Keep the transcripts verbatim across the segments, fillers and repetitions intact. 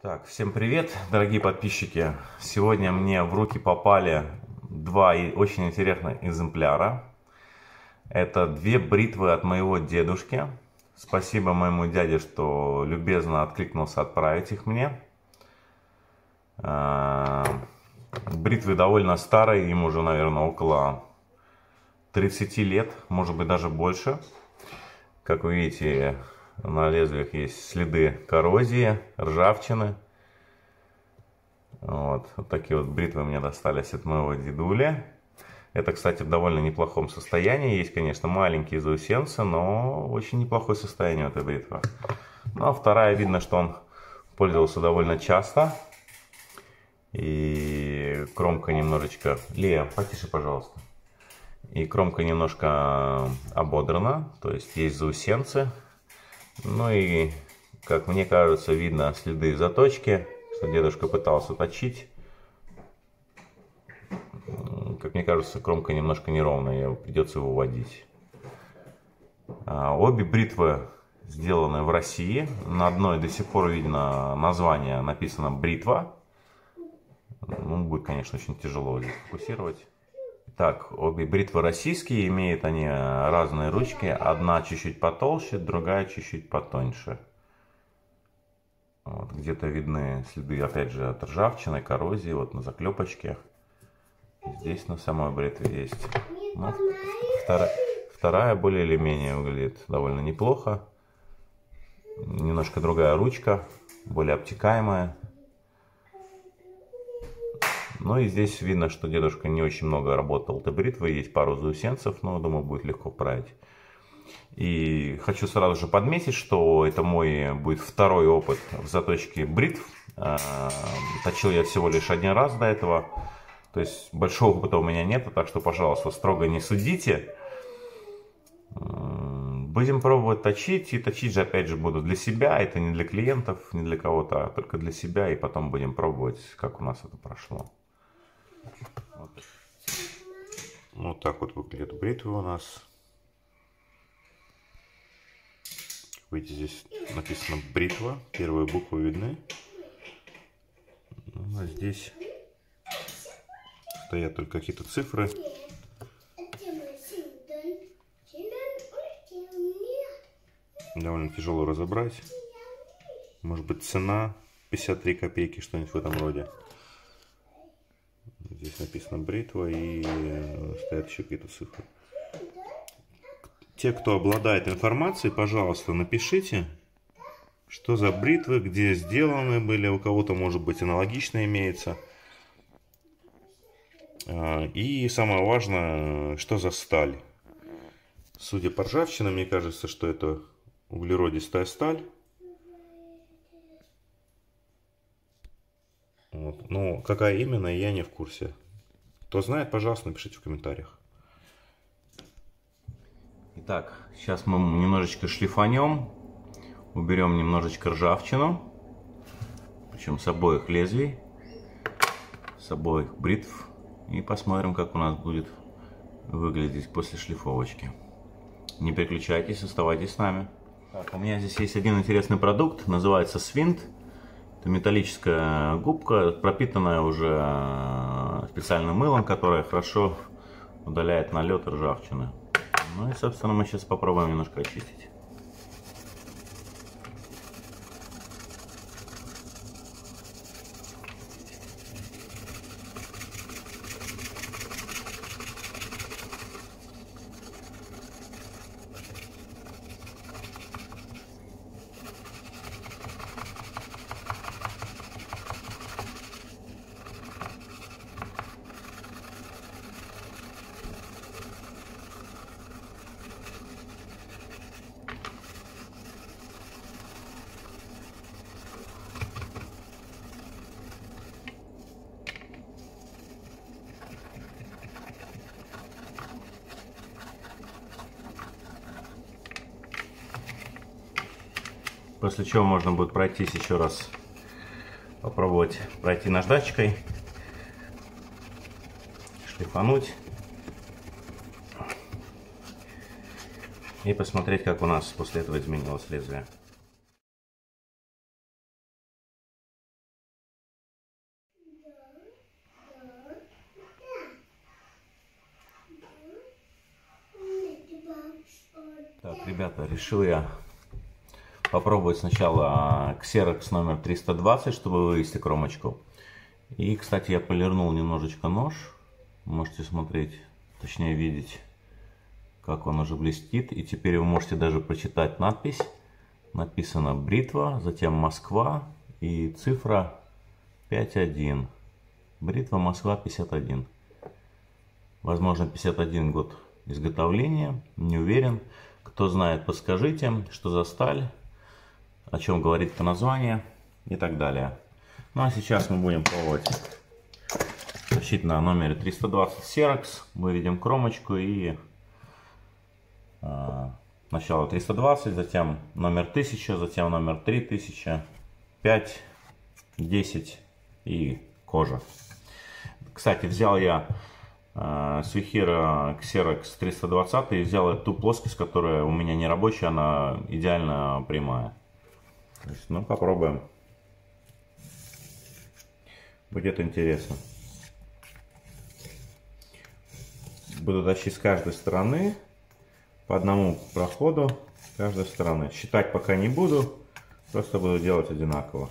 Так, всем привет, дорогие подписчики! Сегодня мне в руки попали два очень интересных экземпляра. Это две бритвы от моего дедушки. Спасибо моему дяде, что любезно откликнулся отправить их мне. Бритвы довольно старые, им уже, наверное, около тридцати лет, может быть, даже больше. Как вы видите, на лезвиях есть следы коррозии, ржавчины. Вот, вот такие вот бритвы мне достались от моего дедули. Это, кстати, в довольно неплохом состоянии. Есть, конечно, маленькие заусенцы, но очень неплохое состояние у этой бритвы. Ну, а вторая, видно, что он пользовался довольно часто. И кромка немножечко... Лея, потише, пожалуйста. И кромка немножко ободрана, то есть есть заусенцы. Ну и, как мне кажется, видно следы заточки, что дедушка пытался точить. Как мне кажется, кромка немножко неровная, придется его выводить. Обе бритвы сделаны в России. На одной до сих пор видно название, написано «Бритва». Ну, будет, конечно, очень тяжело здесь фокусировать. Так, обе бритвы российские, имеют они разные ручки. Одна чуть-чуть потолще, другая чуть-чуть потоньше. Вот, где-то видны следы, опять же, от ржавчины, коррозии, вот на заклепочке. Здесь на самой бритве есть. Ну, вторая, вторая более или менее выглядит довольно неплохо. Немножко другая ручка, более обтекаемая. Ну и здесь видно, что дедушка не очень много работал этой бритвой. Есть пару заусенцев, но, думаю, будет легко вправить. И хочу сразу же подметить, что это мой будет второй опыт в заточке бритв. Точил я всего лишь один раз до этого. То есть большого опыта у меня нет, так что, пожалуйста, строго не судите. Будем пробовать точить. И точить же, опять же, буду для себя. Это не для клиентов, не для кого-то, а только для себя. И потом будем пробовать, как у нас это прошло. Вот, вот так вот выглядит бритва у нас. Видите, здесь написано бритва. Первые буквы видны. Ну, а здесь стоят только какие-то цифры. Довольно тяжело разобрать. Может быть, цена пятьдесят три копейки, что-нибудь в этом роде. Здесь написано бритва и стоят еще какие-то цифры. Те, кто обладает информацией, пожалуйста, напишите, что за бритвы, где сделаны были, у кого-то, может быть, аналогично имеется. И самое важное, что за сталь. Судя по ржавчине, мне кажется, что это углеродистая сталь. Вот. Но какая именно, я не в курсе. Кто знает, пожалуйста, напишите в комментариях. Итак, сейчас мы немножечко шлифанем. Уберем немножечко ржавчину. Причем с обоих лезвий. С обоих бритв. И посмотрим, как у нас будет выглядеть после шлифовочки. Не переключайтесь, оставайтесь с нами. Так, у меня здесь есть один интересный продукт. Называется Свинт. Это металлическая губка, пропитанная уже специальным мылом, которое хорошо удаляет налет ржавчины. Ну и, собственно, мы сейчас попробуем немножко очистить. После чего можно будет пройтись еще раз, попробовать пройти наждачкой, шлифануть и посмотреть, как у нас после этого изменилось лезвие. Так, ребята, решил я попробовать сначала Xerox номер триста двадцать, чтобы вывести кромочку. И, кстати, я полирнул немножечко нож. Можете смотреть, точнее видеть, как он уже блестит. И теперь вы можете даже прочитать надпись. Написано бритва, затем Москва и цифра пятьдесят один. Бритва Москва пятьдесят один. Возможно, пятьдесят один год изготовления, не уверен. Кто знает, подскажите, что за сталь, о чем говорит это название и так далее. Ну а сейчас мы будем пробовать тащить на номере триста двадцать Xerox. Выведем кромочку и э, сначала триста двадцать, затем номер тысяча, затем номер три тысячи, пять, десять и кожа. Кстати, взял я э, с Вихира Xerox триста двадцать и взял ту плоскость, которая у меня не рабочая, она идеально прямая. То есть, ну, попробуем. Будет интересно. Буду тащить с каждой стороны по одному проходу с каждой стороны. Считать пока не буду, просто буду делать одинаково.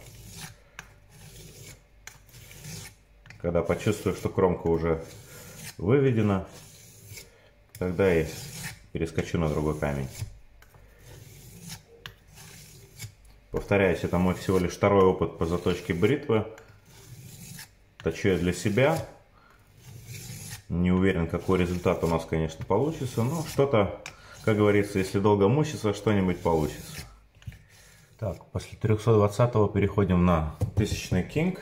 Когда почувствую, что кромка уже выведена, тогда я перескочу на другой камень. Повторяюсь, это мой всего лишь второй опыт по заточке бритвы. Точу я для себя. Не уверен, какой результат у нас, конечно, получится. Но что-то, как говорится, если долго мучиться, что-нибудь получится. Так, после трёхсот двадцатого переходим на тысячный King.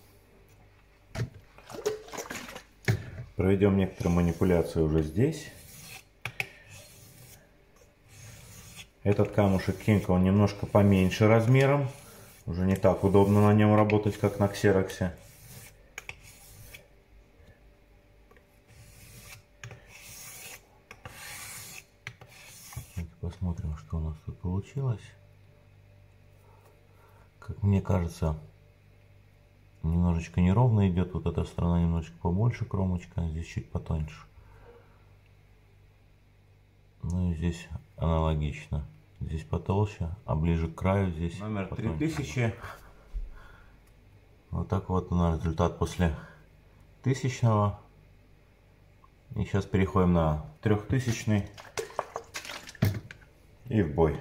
Проведем некоторые манипуляции уже здесь. Этот камушек King, он немножко поменьше размером. Уже не так удобно на нем работать, как на Xerox. Посмотрим, что у нас тут получилось. Как мне кажется, немножечко неровно идет. Вот эта сторона немножечко побольше кромочка, здесь чуть потоньше. Ну и здесь аналогично. Здесь потолще, а ближе к краю здесь номер три тысячи. Вот так вот у нас результат после тысячного. И сейчас переходим на трехтысячный. И в бой.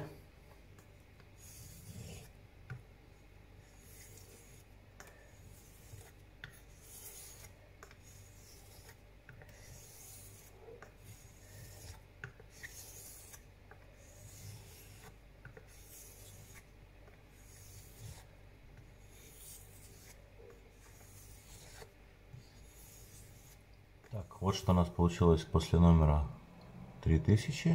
Так, вот что у нас получилось после номера три тысячи.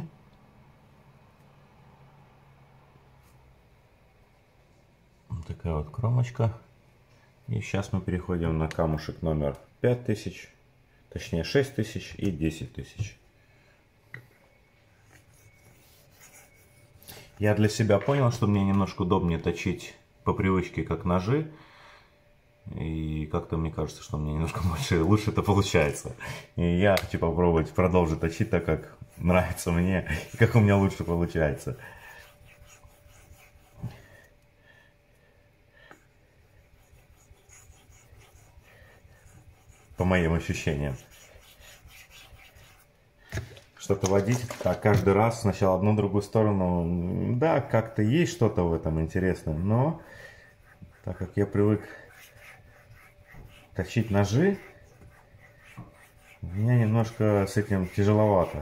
Такая вот кромочка. И сейчас мы переходим на камушек номер пять тысяч, точнее шесть тысяч и десять тысяч. Я для себя понял, что мне немножко удобнее точить по привычке как ножи. И как-то мне кажется, что мне немножко больше, лучше это получается. И я хочу попробовать продолжить точить так, как нравится мне и как у меня лучше получается. По моим ощущениям. Что-то водить так каждый раз, сначала одну, другую сторону. Да, как-то есть что-то в этом интересное, но так как я привык точить ножи, мне немножко с этим тяжеловато.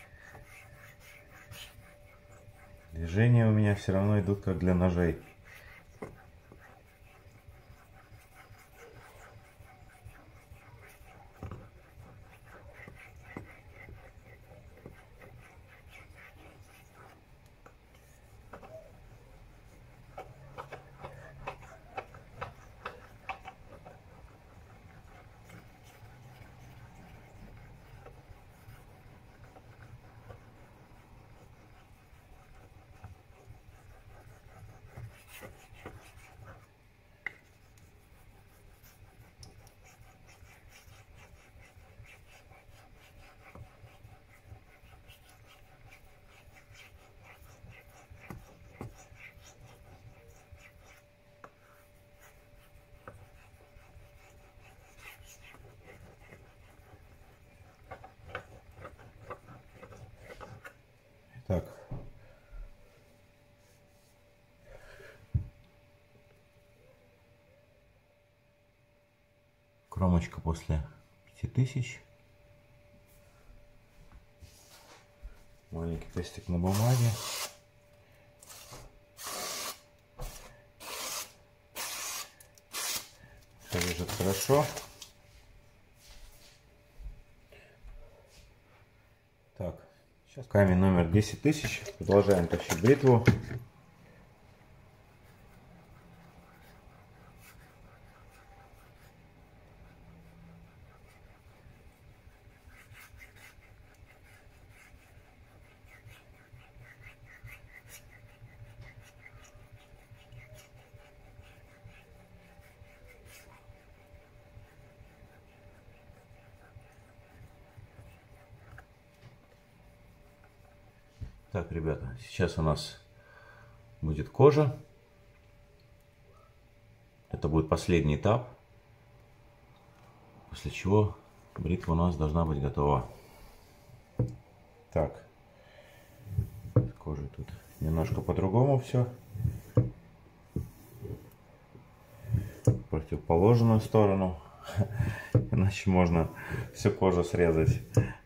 Движения у меня все равно идут как для ножей. Кромочка после пяти тысяч. Маленький тестик на бумаге. Все лежит хорошо. Так, сейчас камень номер десять тысяч. Продолжаем тащить бритву. Так, ребята, сейчас у нас будет кожа. Это будет последний этап, после чего бритва у нас должна быть готова. Так, с кожей тут немножко по-другому все. В противоположную сторону, иначе можно всю кожу срезать.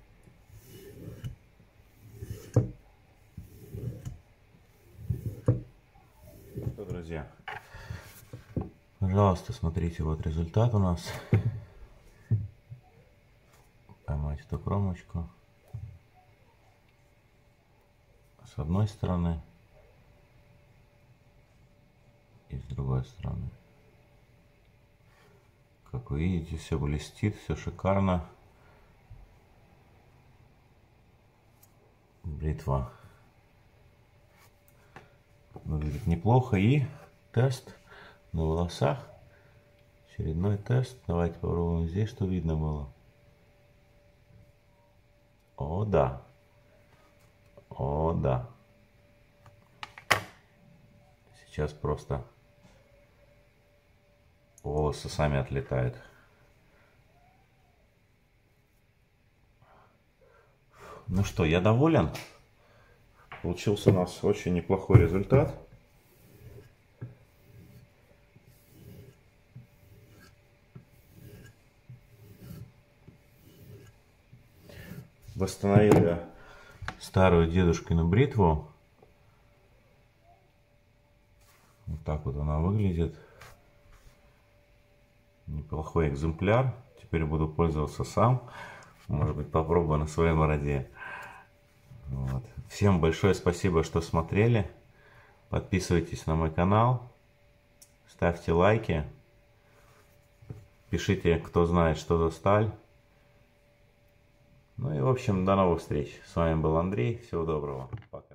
Друзья, пожалуйста, смотрите, вот результат у нас. Поймать эту кромочку с одной стороны и с другой стороны. Как вы видите, все блестит, все шикарно. Бритва выглядит неплохо. И тест на волосах. Очередной тест. Давайте попробуем здесь, что видно было. О, да. О, да. Сейчас просто волосы сами отлетают. Ну что, я доволен. Получился у нас очень неплохой результат. Восстановили старую дедушкину бритву. Вот так вот она выглядит. Неплохой экземпляр. Теперь буду пользоваться сам. Может быть, попробую на своей бороде. Вот. Всем большое спасибо, что смотрели. Подписывайтесь на мой канал. Ставьте лайки. Пишите, кто знает, что за сталь. Ну и, в общем, до новых встреч. С вами был Андрей. Всего доброго. Пока.